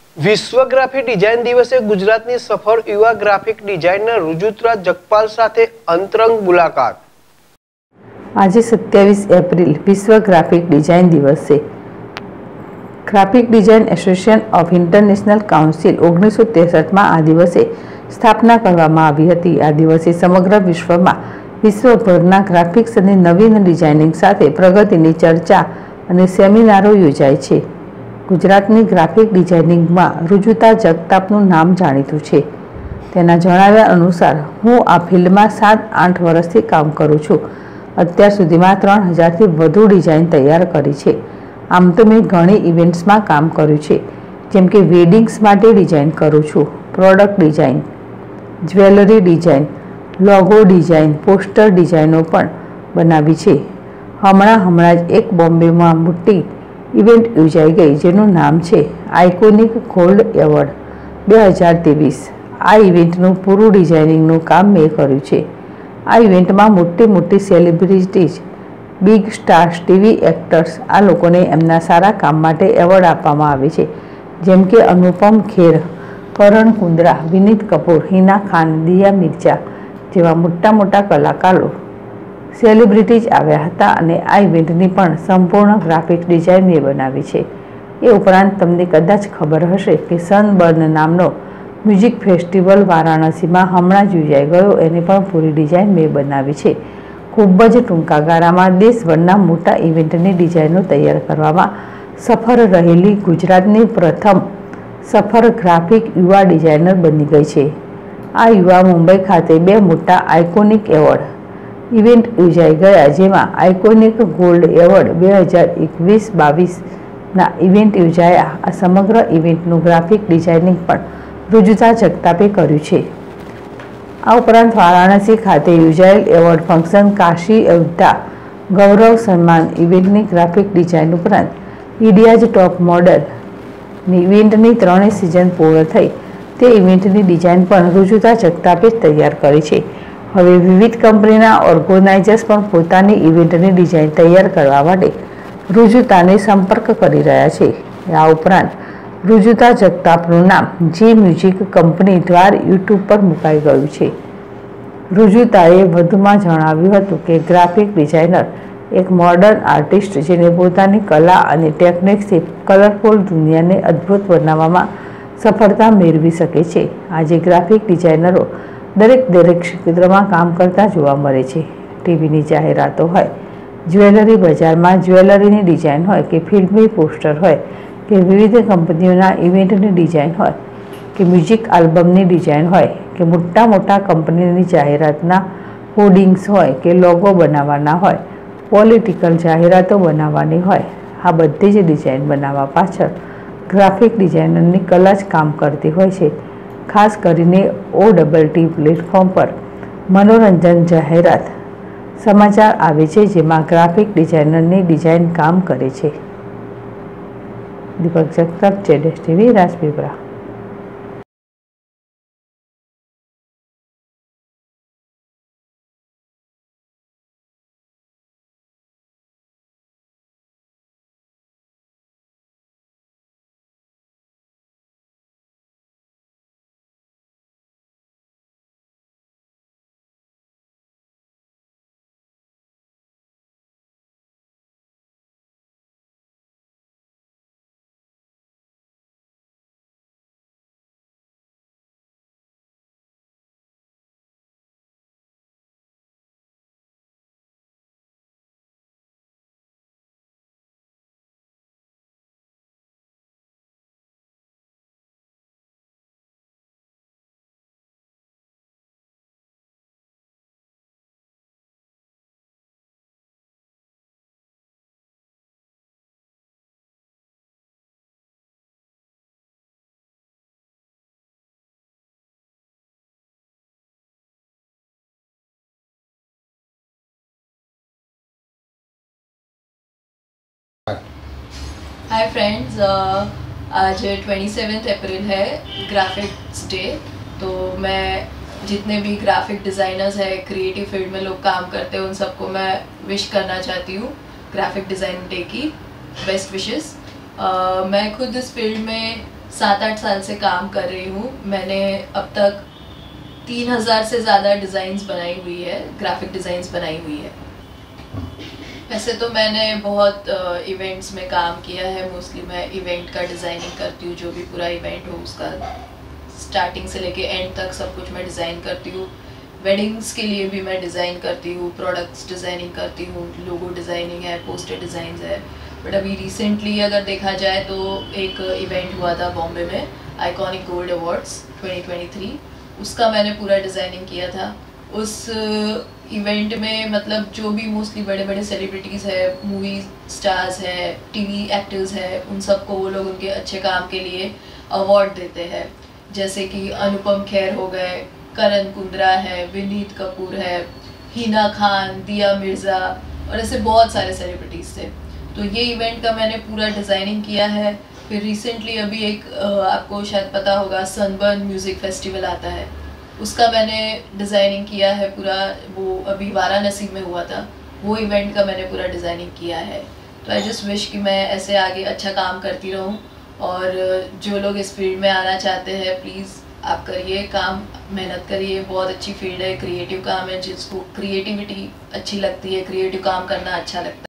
વિશ્વ graphic design દિવસે ગુજરાતની સફળ યુવા ગ્રાફિક ડિઝાઇનર રુજુતા જગપાલ સાથે અંતરંગ મુલાકાત। આજે 27 એપ્રિલ વિશ્વ ગ્રાફિક ડિઝાઇન દિવસ છે। Graphic design association of international council 1963માં આ દિવસે સ્થાપના કરવામાં આવી હતી। આ દિવસે સમગ્ર વિશ્વમાં વિશ્વભરના ગ્રાફિક્સ અને નવીન ડિઝાઇનિંગ સાથે પ્રગતિની ચર્ચા અને સેમિનારો યોજાય છે। ગુજરાતની ગ્રાફિક ડિઝાઇનિંગમાં રુજુતા જગતાપનું નામ જાણીતું છે। તેના જણાવ્યા અનુસાર હું આ ફિલ્ડમાં 7-8 વર્ષથી કામ કરું છું। અત્યાર સુધીમાં 3000થી વધુ ડિઝાઇન તૈયાર કરી છે। આમ તો મેં ઘણી ઇવેન્ટ્સમાં કામ કર્યું છે, જેમ કે વેડિંગ્સ માટે ડિઝાઇન કરું છું, product design, jewellery design, logo design, poster ડિઝાઇનો પણ બનાવી છે। હમણાં જ એક બોમ્બેમાં મોટી ઇવેન્ટ યોજાઈ ગઈ, જેનું નામ છે આઇકોનિક ગોલ્ડ એવોર્ડ 2023। આ ઇવેન્ટનું પૂરું ડિઝાઇનિંગનું કામ મેં કર્યું છે। આ ઇવેન્ટમાં મોટી celebrities, big stars, TV actors, આ લોકોને એમના સારા કામ માટે એવોર્ડ આપવામાં આવે છે, જેમ કે અનુપમ ખેર, કરણ કુંદ્રા, વિનીત કપૂર, હિના ખાન, દિયા મિર્ઝા જેવા મોટા કલાકારો, સેલિબ્રિટીઝ આવ્યા હતા અને આ ઇવેન્ટની પણ સંપૂર્ણ ગ્રાફિક ડિઝાઇન મેં બનાવી છે। એ ઉપરાંત તમને કદાચ ખબર હશે કે સનબર્ન નામનો મ્યુઝિક ફેસ્ટિવલ વારાણસીમાં હમણાં જ યોજાઈ ગયો, એની પણ પૂરી ડિઝાઇન મેં બનાવી છે। ખૂબ જ ટૂંકા ગાળામાં દેશભરના મોટા ઇવેન્ટની ડિઝાઇનો તૈયાર કરવામાં સફળ રહેલી ગુજરાતની પ્રથમ સફળ ગ્રાફિક યુવા ડિઝાઇનર બની ગઈ છે। આ યુવા મુંબઈ ખાતે 2 મોટા આઇકોનિક એવોર્ડ ઇવેન્ટ યોજાઈ ગયા, જેમાં આઇકોનિક ગોલ્ડ એવોર્ડ 2021-22ના ઇવેન્ટ યોજાયા। આ સમગ્ર ઇવેન્ટનું ગ્રાફિક ડિઝાઇનિંગ પણ રુજુતા જગતાપે કર્યું છે। આ ઉપરાંત વારાણસી ખાતે યોજાયેલ એવોર્ડ ફંક્શન, કાશી અયોધ્યા ગૌરવ સન્માન ઇવેન્ટની ગ્રાફિક ડિઝાઇન ઉપરાંત ઇન્ડિયાઝ ટોપ મોડલની ઇવેન્ટની 3 સિઝન પૂર્ણ થઈ તે ઇવેન્ટની ડિઝાઇન પણ રુજુતા જગતાપે તૈયાર કરી છે। હવે વિવિધ કંપનીના ઓર્ગેનાઇઝર્સ પણ પોતાની ઇવેન્ટની ડિઝાઇન તૈયાર કરવા માટે રુજુતાને સંપર્ક કરી રહ્યા છે। આ ઉપરાંત રુજુતા જગતાપનું નામ જી મ્યુઝિક કંપની દ્વારા યુટ્યુબ પર મુકાઈ ગયું છે। રુજુતાએ વધુમાં જણાવ્યું હતું કે ગ્રાફિક ડિઝાઇનર એક મોડર્ન આર્ટિસ્ટ જેને પોતાની કલા અને ટેકનિક્સથી કલરફુલ દુનિયાને અદ્ભુત બનાવવામાં સફળતા મેળવી શકે છે। આજે ગ્રાફિક ડિઝાઇનરો દરેક ક્ષેત્રમાં કામ કરતા જોવા મળે છે। ટીવીની જાહેરાતો હોય, જ્વેલરી બજારમાં જ્વેલરીની ડિઝાઇન હોય, કે ફિલ્મી પોસ્ટર હોય, કે વિવિધ કંપનીઓના ઇવેન્ટની ડિઝાઇન હોય, કે મ્યુઝિક આલ્બમની ડિઝાઇન હોય, કે મોટા કંપનીની જાહેરાતના હોર્ડિંગ્સ હોય, કે લોગો બનાવવાના હોય, પોલિટિકલ જાહેરાતો બનાવવાની હોય, આ બધી જ ડિઝાઇન બનાવવા પાછળ ગ્રાફિક ડિઝાઇનરની કલા જ કામ કરતી હોય છે। ખાસ કરીને OTT પ્લેટફોર્મ પર મનોરંજન, જાહેરાત, સમાચાર આવે છે, જેમાં ગ્રાફિક ડિઝાઇનરની ડિઝાઇન કામ કરે છે। Deepak Jagtap, ZS TV, Rajpipla. Hi friends, आज 27 अप्रैल है, ग्राफिक्स डे। तो मैं जितने भी ग्राफिक डिज़ाइनर्स हैं, क्रिएटिव फील्ड में लोग काम करते हैं, उन सबको मैं विश करना चाहती हूँ ग्राफिक डिज़ाइन डे की बेस्ट विशेस। मैं खुद इस फील्ड में 7-8 साल से काम कर रही हूँ। मैंने अब तक 3000 से ज़्यादा डिज़ाइंस बनाई हुई है, ग्राफिक डिज़ाइंस बनाई हुई है। वैसे तो मैंने बहुत इवेंट्स में काम किया है। मोस्टली मैं इवेंट का डिज़ाइनिंग करती हूँ, जो भी पूरा इवेंट हो उसका स्टार्टिंग से लेके एंड तक सब कुछ मैं डिज़ाइन करती हूँ। वेडिंग्स के लिए भी मैं डिज़ाइन करती हूँ, प्रोडक्ट्स डिज़ाइनिंग करती हूँ, लोगो डिज़ाइनिंग है, पोस्टर डिज़ाइंस है। बट अभी रिसेंटली अगर देखा जाए तो एक इवेंट हुआ था बॉम्बे में, आइकॉनिक गोल्ड अवार्ड्स 2023, उसका मैंने पूरा डिज़ाइनिंग किया था। उस इवेंट में मतलब जो भी मोस्टली बड़े बड़े सेलिब्रिटीज़ है, मूवी स्टार्स है, टीवी एक्टर्स है, उन सबको वो लोग उनके अच्छे काम के लिए अवार्ड देते हैं। जैसे कि अनुपम खेर हो गए, करण कुंद्रा है, विनीत कपूर है, हिना खान, दिया मिर्ज़ा और ऐसे बहुत सारे सेलिब्रिटीज़ थे। तो ये इवेंट का मैंने पूरा डिज़ाइनिंग किया है। फिर रिसेंटली अभी एक आपको शायद पता होगा सनबर्न म्यूज़िक फेस्टिवल आता है, उसका मैंने डिज़ाइनिंग किया है पूरा। वो अभी वाराणसी में हुआ था, वो इवेंट का मैंने पूरा डिज़ाइनिंग किया है। तो आई जस्ट विश कि मैं ऐसे आगे अच्छा काम करती रहूं। और जो लोग इस फील्ड में आना चाहते हैं प्लीज़ आप करिए काम, मेहनत करिए। बहुत अच्छी फील्ड है, क्रिएटिव काम है, जिसको क्रिएटिविटी अच्छी लगती है, क्रिएटिव काम करना अच्छा लगता है।